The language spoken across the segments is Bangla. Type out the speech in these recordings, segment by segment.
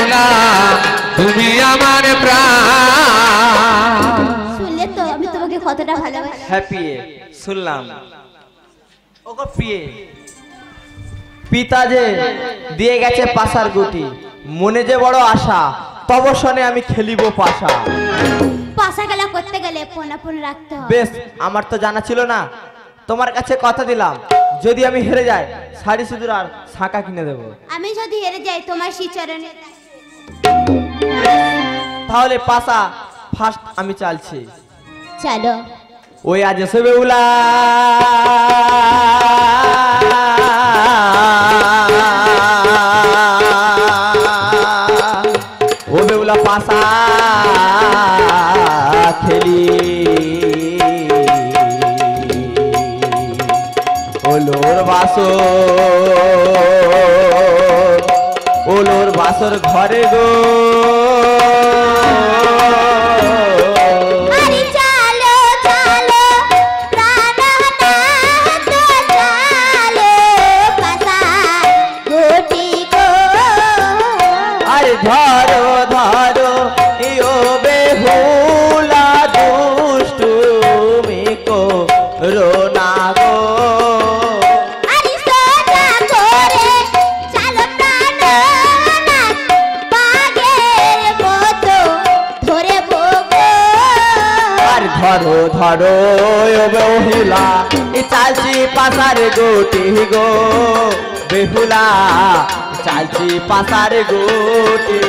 বেহুলা তুমি আমার প্রাণ। শুনলে তো আমি তোমাকে কতটা ভালোবাসি। হ্যাপি শুনলাম। ওগো প্রিয়ে, পিতা যে দিয়ে গেছে পাশার গুটি, মনে যে বড় আশা, তব শনে আমি খেলিব পাশা। পাশা খেলা করতে গেলে পোনা পোনা রাখতে হবে। বেশ, আমার তো জানা ছিল না। তোমার কাছে কথা দিলাম, যদি আমি হেরে যাই শাড়ি সিঁদুর আর শাঁকা কিনে দেবো। আমি যদি হেরে যাই তোমার শ্রীচরণে। তাহলে পাশা ফার্স্ট আমি চালছি। চলো। ওই আজ এসে বেহুলা ও বেহুলা পাশা খেলি ওলোর বাসর ঘরে গো। ধরো ধরো ইও বেহুলা দুষ্টু মিকো রোনা গো। আরে সোজা করে চালো প্রাণনাথ বাগের মতো ধরে বগো। আর ধরো ধরো ও বেহুলা ই চালছি পাশার গোটি গো। বেহুলা চালছি পাশার গোটি।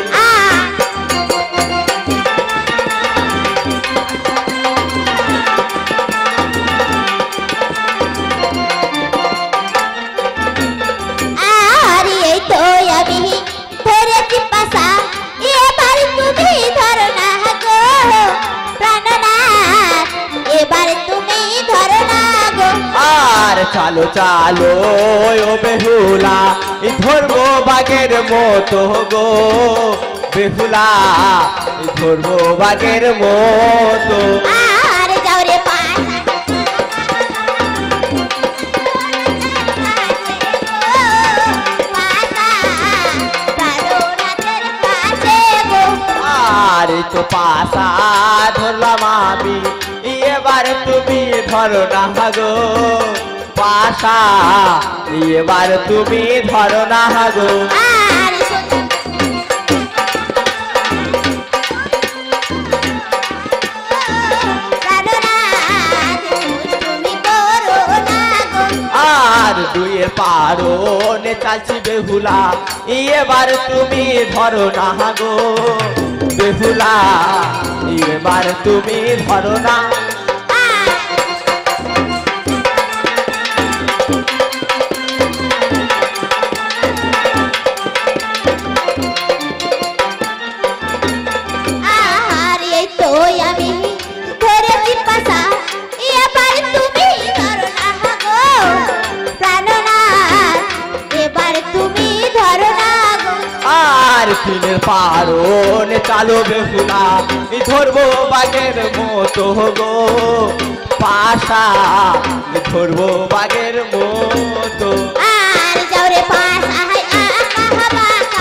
আর এই তো আমি ধরেছি পাশা, এবার তুমি ধরো না গো প্রাণনাথ, এবার তুমি ধরো না গো। আর চালো চালো ও বেহুলা ই ধরবো বাঘের মতো গো। বেহুলা ই ধরবো বাঘের মতো। আর যাও রে পাশা প্রাণনাথের কাছে গো। আর তো পাশা ধরলাম আমি, এবার তুমি ধরো না গো পাশা, এবার তুমি ধরো না গো। আর প্রাণনাথ তুমি করো না গো। আর দুইয়ের পারনে চালছি বেহুলা, এবার তুমি ধরো না গো। বেহুলা এবার তুমি ধরো না। আর এই তো আমি ধরেছি পাশা, এবার তুমি ধরো না গো প্রাণনাথ, এবার তুমি ধরো না গো। আর কিনের পারনে চালো বেহুলা ধরবো বাঘের মতো গো। পাশা ধরবো বাঘের মতো। আর যাও রে পাশা হাই আকা বাকা।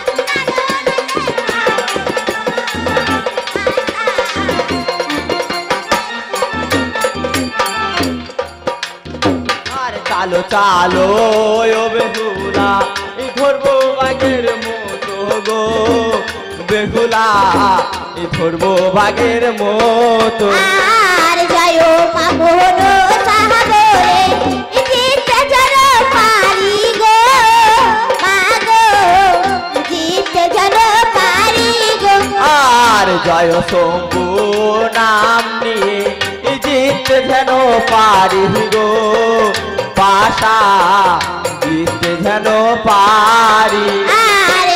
আর চালো চালো ও বেহুলা ধরবো বাঘের মতো গো। বেহুলা ধরবো বাঘের মতো। আর যায়ও মামন সাহাবরে জিতে যেন পারি গো মাগো, জিতে যেন পারি গো। আর জয় শম্ভু নাম নিয়ে জিততে যেন পারি গো। পাশা জিততে যেন পারি। আর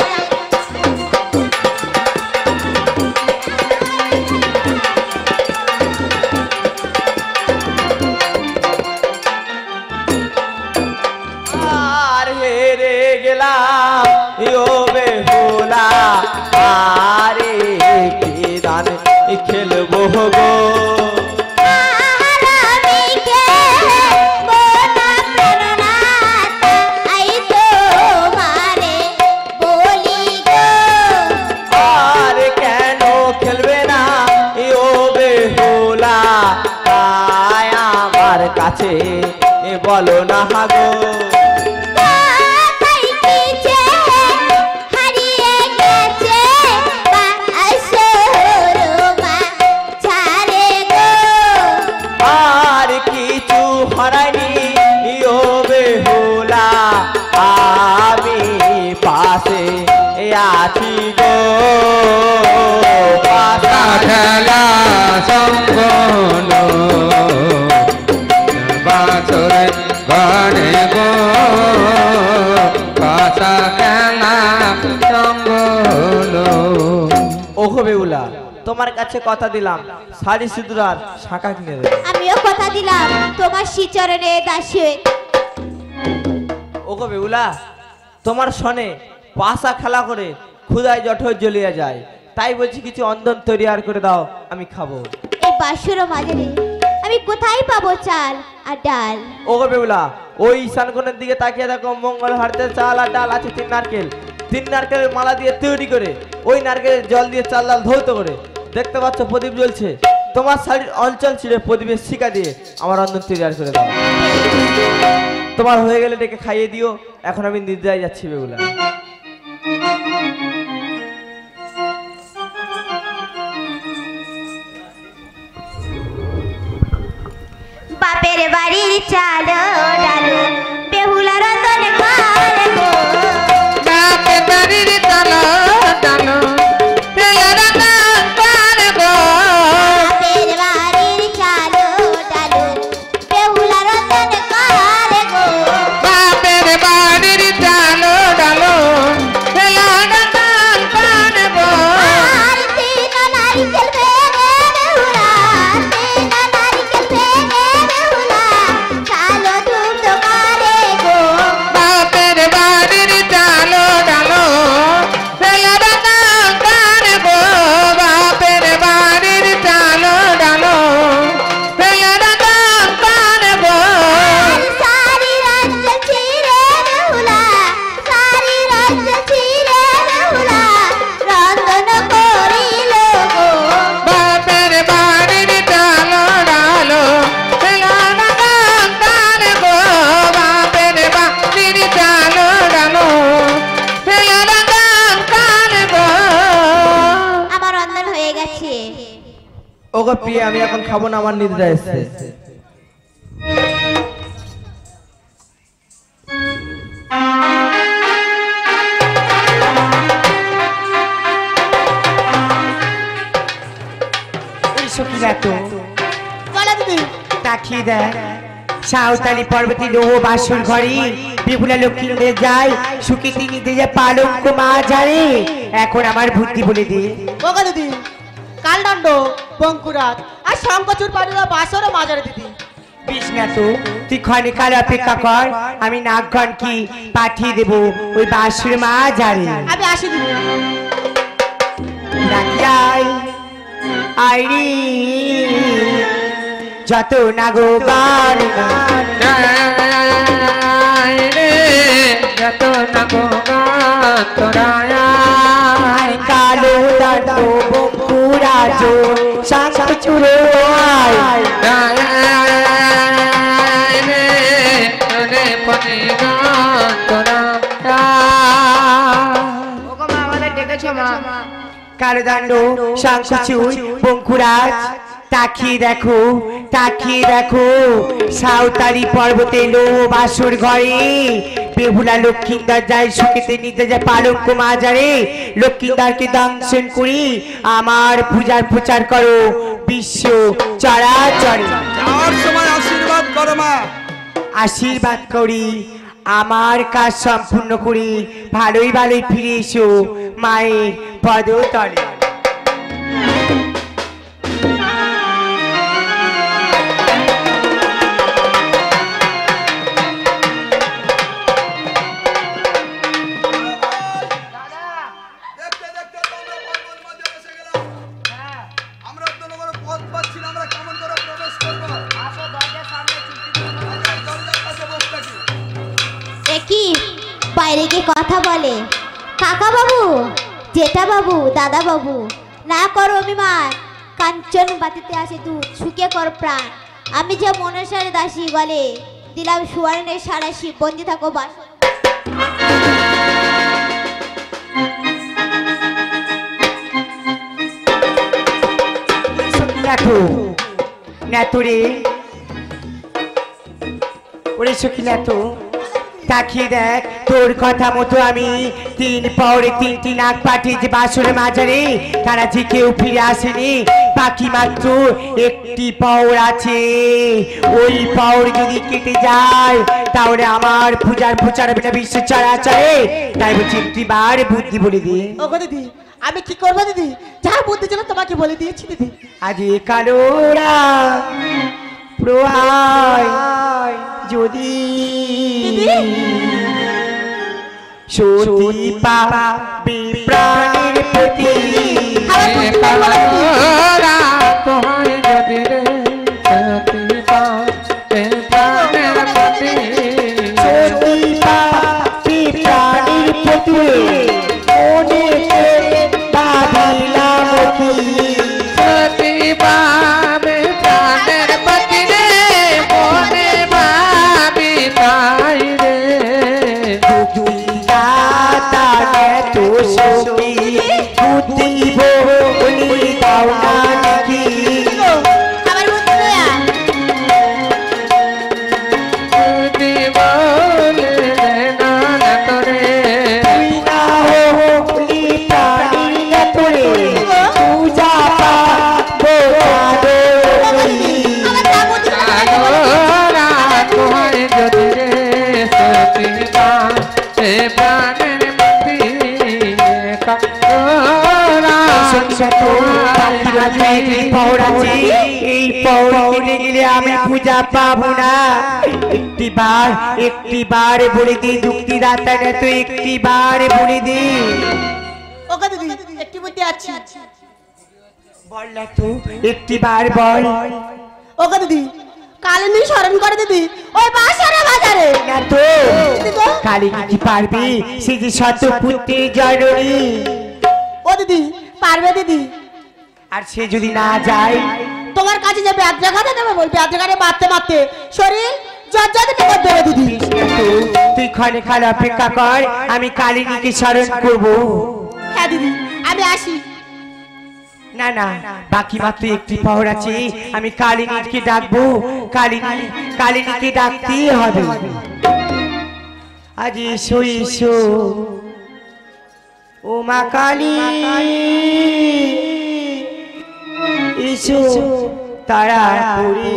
আর হেরে গেলাম ও বেহুলা, আরে কি দান খেলবো গো। আমি খেলবো না প্রাণনাথ, আই তো মারে বলি গো। আছে এ বলো না হাগো কোথায় কি যে হারিয়ে গেছে বাসর মাঝারে গো আর কিছু হারাইনি ও বেহুলা আমি পাশে আছি গো পাশা খেলা সম্পন্ন বাসরে ঘরে গো পাশা খেলা সম্পন্ন। ওগো বেহুলা তোমার কাছে কথা দিলাম শাড়ি সিঁদুর আর শাঁখা কিনে দেবে। আমিও কথা দিলাম তোমার শ্রীচরণে দাসী হয়ে। ওগো বেহুলা তোমার সনে পাশা খেলা করে ক্ষুধায় জঠর জ্বলিয়ে যায়, তাই বলছি কিছু অন্দন তৈরি করে দাও আমি খাবো। এই বাসর মাঝারে আমি কোথায় পাবো চাল আর ডাল? ওগো বেহুলা ওই ঈশান কোণের দিকে তাকিয়ে দেখো, মঙ্গল হাড়িতে চাল আর ডাল আছে, তিন নারকেলের মালা দিয়ে তৈরি করে ওই নারকেলের জল দিয়ে চাল ডাল ধৌত করে দেখতে পাচ্ছ প্রদীপ জ্বলছে, তোমার শাড়ির অঞ্চল ছিঁড়ে প্রদীপের শিকা দিয়ে আমার অন্দন তৈরি করে দাও। তোমার হয়ে গেলে ডেকে খাইয়ে দিও, এখন আমি নিদ্রায় যাচ্ছি বেহুলা। বাপের বাড়ির চাল ডাল বেহুলা রতন ঘরে গো বাপের বাড়ির চালো ডালো বেহুলা রতন ঘরে গো বাপের বাড়ির চাল ডাল বেহুলা রতন ঘরে গো বাপের বাড়ির চালো ডালো বেহুলা রতন ঘরে গো আর তিন নারকেল ভেঙে বেহুলা তিন নারকেল ভেঙে বেহুলা চাল ধুত করে গো বাপের বাড়ির চালো ডালো বেহুলা রতন ঘরে গো বাপের বাড়ির চালো ডালো বেহুলা রতন ঘরে গো সারি রাজ্য ছিঁড়ে বেহুলা সারি রাজ্য ছিঁড়ে বেহুলা রতন করিল গো বাপের বাড়ির চালো ডালো বেহুলা রতন ঘরে গো বাপের বাড়ির চালো ডালো বেহুলা রতন ঘরে গো। আমার রন্ধন হয়ে গেছে। ওগো প্রিয়া আমি এখন খাবো না, আমার নিদ্রা এসছে। তাকিয়ে দেখ সাঁওতালি পর্বতে লৌহ বাসর ঘরে বেহুলা লক্ষ্মী নিতে যায় সুখীতি নিতে যায় পালঙ্ক মা জানে। এখন আমার বুদ্ধি বলে দে। ওগো দিদি কালদণ্ড বঙ্কুরাত আর শঙ্কচুর পাড়িরা বাসর মাজারে দিদি কৃষ্ণা তো তুই ক্ষণে কাল অপেক্ষা কর, আমি নাগগণ কি পাঠিয়ে দেবো ওই বাসর মা জানে। আমি আসি দিদি। ডাকিয়াই আইরি যত নাগো গান যত নাগো গান তোরায় কালো দণ্ড বঙ্কুরাজ শান্ত চুরে পনে গান তোরায় কালো দণ্ড শান্ত চুর বঙ্কুরাজ তাকিয়ে দেখো সাঁওতালি পর্বতে লৌহ বাসর ঘরে বেহুলা লক্ষ্মীদার যায় সুখেতে নিতে যায় পালঙ্ক মাজারে। লক্ষ্মীদারকে দংশন করি আমার পূজার প্রচার করো বিশ্ব চরাচরে। যাওয়ার সময় আশীর্বাদ করো মা। আশীর্বাদ করি আমার কাজ সম্পূর্ণ করি ভালোই ফিরে এসো মায়ের পদতলে। দেখতে দেখতে তো আমরা বলবল বাজারে এসে গেলাম। আমরা তো কোনো পথ পাচ্ছি না, আমরা কেমন করে প্রবেশ করবো? দরজার কাছে বসে থাকি। কি বাইরে গিয়ে কথা বলে কাকা বাবু জেঠা বাবু দাদা বাবু, না করো অভিমান। কাঞ্চন বাতিতে আছে দুধ শুকিয়ে কর প্রাণ, আমি যে মনসার দাসী বলে দিলাম সুবর্ণের সারাশি বন্দি থাকো বাস নাথু নাথুরে ওরে সখী নাথু তাকিয়ে দেখ তোর কথা মতো আমি 3 পাওরে 3টি নাক পাঠিয়েছি বাসুরের মাঝারে তারা যে কেউ ফিরে আসেনি বাকি মাত্র একটি পাওর আছে ওই পাওর যদি কেটে যায় তাহলে আমার পূজার প্রচার বেটা বিশ্ব চরাচরে তাই বলছি একটি বার বুদ্ধি বলে দিয়ে ওগো দিদি আমি কি করবো দিদি যা বুদ্ধি ছিল তোমাকে বলে দিয়েছি দিদি আজ কালোরা প্রহায় যদি সতী পাবে প্রাণের প্রতি কালোরা তোমায় যদি রে সতী পাবে প্রাণের প্রতি সতী পাবে প্রাণের প্রতি মনেতে বাঁধিলাম কি সতী পাবে প্রাণের প্রতি রে মনে ভাবি তাই রে দাতা তো সখী বুদ্ধি বলি দাও না নাকি আমার বুদ্ধি দেয়া তুই বলে রে না না তোরে তুই না হলি প্রাণী না তোরে পূজা পাবো কাদরি আমার যা বুদ্ধি কালোরা তোমায় যদি রে সতী পাবে প্রাণের প্রতি কালোরা এই পৌরে গেলে আমি পূজা পাবো না একটি বার বলে দি যুক্তি দাতা না তো একটি বার বলে দি ওগো দিদি একটি বুদ্ধি আছে বল না তো একটি বার বল ওগো দিদি কালিনী স্মরণ করে দিদি ওই বাসারে বাজারে না তো দিদি গো কালী কি পারবি সে যে শত পুত্রের জননী ও দিদি পারবে দিদি আর সে যদি না যায় তোমার কাছে যে ব্যাগ জায়গাতে দেবে ওই ব্যাগ জায়গাতে মারতে মারতে শরীর জর্জরিত করে দেবে দিদি তুই ক্ষণে ক্ষণ অপেক্ষা কর আমি কালিনীকে স্মরণ করব হ্যাঁ দিদি আমি আসি না না বাকি মাত্র একটি পাওয়ার আছে আমি কালিনীকে ডাকবো কালিনীকে ডাকতেই হবে আজ এসো এসো ও মা কালী এসো তারা করে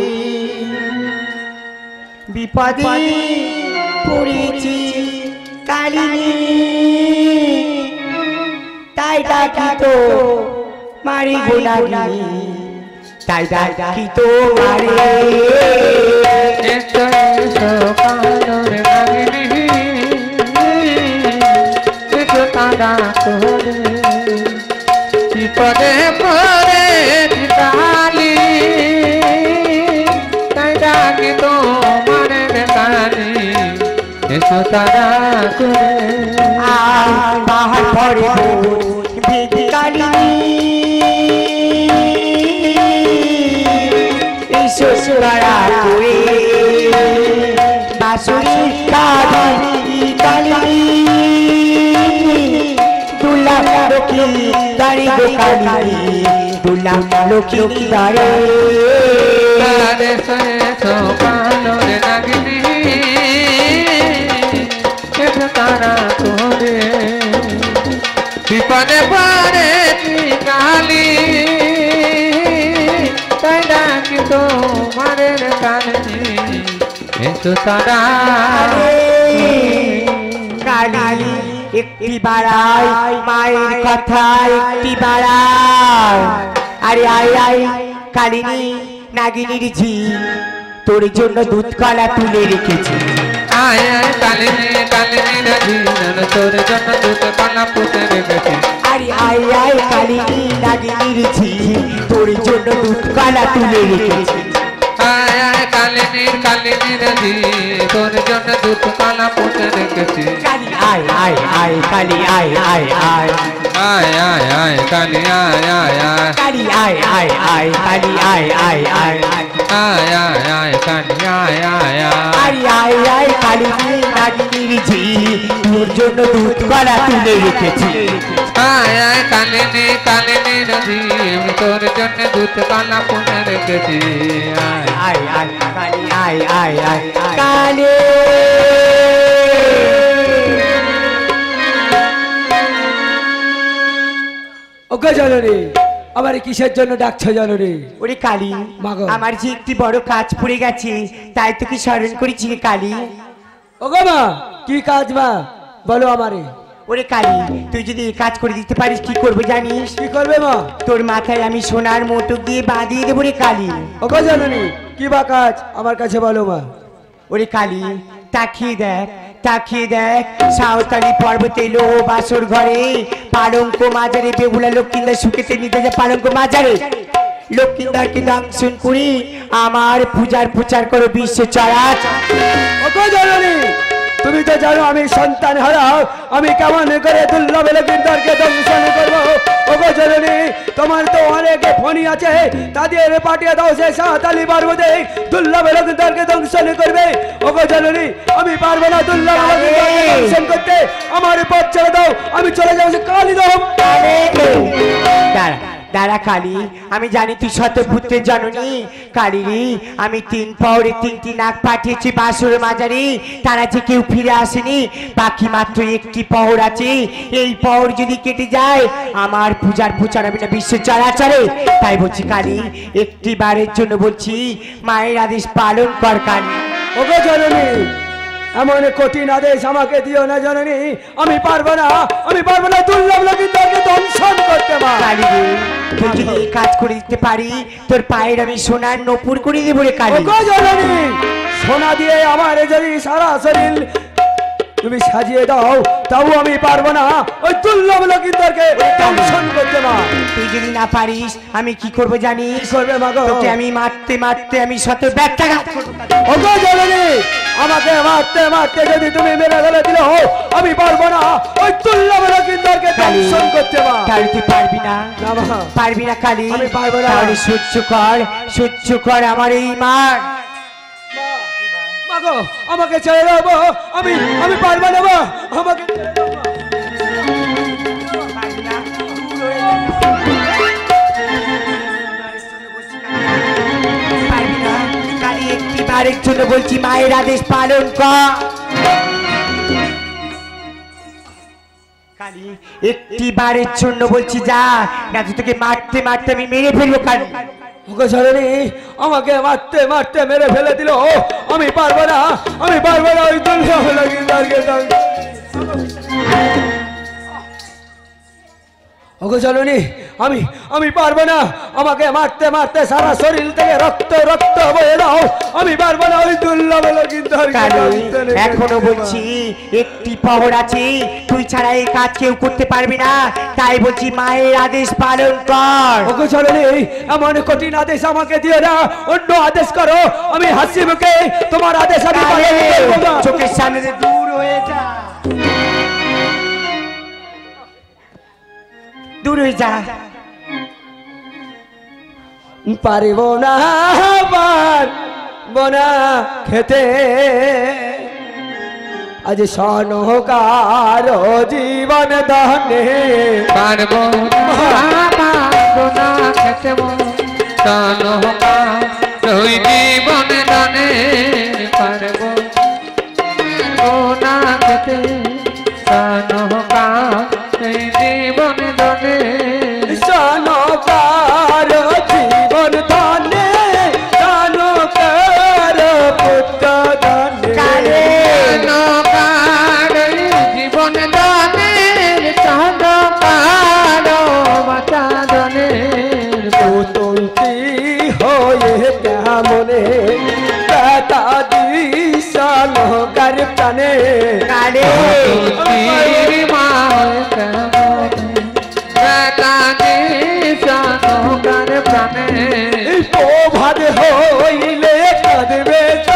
বিপদে পড়েছি কালিনী তাই ডাকি তো মারি গোলাগি তাই ডাকি তো মারে এসো এসো কালোর নাগিনী এসো তারা তোরে বিপদে পড়ে কালী তাই ডাকি তোমার কালী এসো তারা তোরে আর বাহার পরে বেদি কালিনী এসো তারা করে বাসুরি কালিনী দুলা লক্ষ্মী দাঁড়ি গো কালিনী দুলা লক্ষ্মী দাঁড়ে তারে এসো কালোর নাগিনী এসো তারা তোরে বিপদে পড়ে কালী তাই ডাকি তোমার কালী এসো তারা কালী একটি বাড়াই মায়ের কথা একটি বাড়াই আরে আয় আয় কালিনী নাগিনীর ঝি তোর জন্য দুধ কলা তুলে রেখেছি আয় আয় কালিনী কালিনী রাজি তোর জন্য দুধ কলা পুষে রেখেছি আরে আয় আয় কালিনী নাগিনীর ঝি তোর জন্য দুধ কলা তুলে রেখেছি আয় আয় কালিনী রাজি তোর জন্য দুধ কলা পুষে রেখেছি কালি আয় আয় আয় কালি আয় আয় আয় আয় আয় আয় কালি আয় আয় আয় কালি আয় আয় আয় কালি আয় আয় আয় আয় আয় আয় কালি আয় আয় আয় আরে আয় আয় কালি নাগিনীর ঝি তোর জন্য দুধ কলা তুলে রেখেছি আয় আয় কালিনী কালিনী নদী তোর জন্য দুধ কলা পুষে রেখেছি আয় আয় আয় কালি আয় আয় আয় কালি ওকে জানো রে আমার কিসের জন্য ডাকছো জানো রে ওরে কালি মাগো। আমার যে একটি বড় কাজ পড়ে গেছে তাই তোকে স্মরণ করেছি রে কালি ওগো মা কি কাজ মা বলো আমারে ওরে কালি তুই যদি এই কাজ করে দিতে পারিস কি করবো জানিস কি করবে মা তোর মাথায় আমি সোনার মোটক দিয়ে বাঁধিয়ে দেবো রে কালি ওগো জানো কি বা কাজ আমার কাছে বলো মা ওরে কালি তাকিয়ে দেখ সাঁওতালি পর্বতে লো বাসর ঘরে পালঙ্ক মাজারে বেগুলা লক্ষ্মীন্দর সুখেতে নিতে যায় পালঙ্ক মাজারে লক্ষ্মীন্দরকে দংশন করি আমার পূজার প্রচার করো বিশ্ব চরাচ ওগো জানো তুমি তো জানো আমি সন্তান হারাও আমি কেমন করে দুর্লভ লক্ষ্মীন্দরকে দংশন করবো ওগো জননী তোমার তো অনেক ফণি আছে তাদের পাঠিয়ে দাও সে সাঁওতালি পর্বতে দুর্লভ লক্ষ্মীন্দরকে দংশন করবে ওগো জননী আমি পারবো না দুর্লভ লক্ষ্মীন্দরকে দংশন করতে আমার পথ ছেড়ে দাও আমি চলে যাবো সে কালীদম দাঁড়া দাঁড়া কালী আমি জানি তুই শতপুত্রের জননী কালী আমি 3 পাওরে 3টি নাক পাঠিয়েছি বাসুর মাজারে তারা যে কেউ ফিরে আসেনি বাকি মাত্র একটি পাওর আছে এই পাওর যদি কেটে যায় আমার পূজার প্রচার হবে না বিশ্ব চরাচরে তাই বলছি কালী একটি বারের জন্য বলছি মায়ের আদেশ পালন কর কালী ওগো জননী এমন কঠিন আদেশ আমাকে দিও না জননী আমি পারবো না দুর্লভ লক্ষ্মীন্দরকে দংশন করতে মা কালী রে তুই যদি এই কাজ করে দিতে পারি তোর পায়ের আমি সোনার নপুর করে দেবো রে কালী ওগো জননী সোনা দিয়ে আমার যদি সারা শরীর তুমি সাজিয়ে দাও তাও আমি পারবো না ওই দুর্লভ লক্ষ্মীন্দরকে দংশন করতে মা তুই যদি না পারিস আমি কি করবো জানিস কি করবে মা গো? তোকে আমি মারতে মারতে আমি শত ব্যর্থাঘাত করবো ওগো জননী আমাকে মারতে যদি তুমি মেরে ফেলে দিলে আমি পারবো না ওই দুর্লভ লক্ষ্মীন্দরকে কালী দংশন করতে মা তাহলে তুই পারবি না না মা পারবি না কালী আমি পারবো না। তাহলে সহ্য কর আমার এই মার মাগো আমাকে ছেড়ে দাও মা। আমি পারবো না মা আমাকে ছেড়ে দাও মা। পারবি না কালী একটি বারের জন্য বলছি মায়ের আদেশ পালন কর কালী একটি বারের জন্য বলছি যা না তুই তোকে মারতে মারতে আমি মেরে ফেলবো কালী ওগো জননী আমাকে মারতে মেরে ফেলে দিল আমি পারবো না ওই দুর্লভ লক্ষ্মীন্দরকে ওগো জননী আমি পারবো না আমাকে মারতে সারা শরীর থেকে রক্ত বয়ে দাও আমি পারবো না ওই দুর্লভ লক্ষ্মীন্দরকে এখনো বলছি একটি পহর আছে তুই ছাড়া এই কাজ কেউ করতে পারবি না তাই বলছি মায়ের আদেশ পালন কর ওগো জননী এমন কঠিন আদেশ আমাকে দিও না অন্য আদেশ করো আমি হাসি মুখে তোমার আদেশ আমি পালন করবো না। চোখের সামনে থেকে দূর হয়ে যা দূর হয়ে যা পারিব না পারবো না খেতে আজ সনকার জীবন দানে পারবো না খেতে তুই জীবন দানে পারবো না খেতে তুই জীবন দানে সনকার জীবন দানে সনকার পুত্র দানে জীবন দানের সহকার মাতা দানের পুতুলটি হয়ে কেমনে বেতা দিশানকার প্রাণে কালে মা প্রাণে প্রভাত হইলে কাঁদবে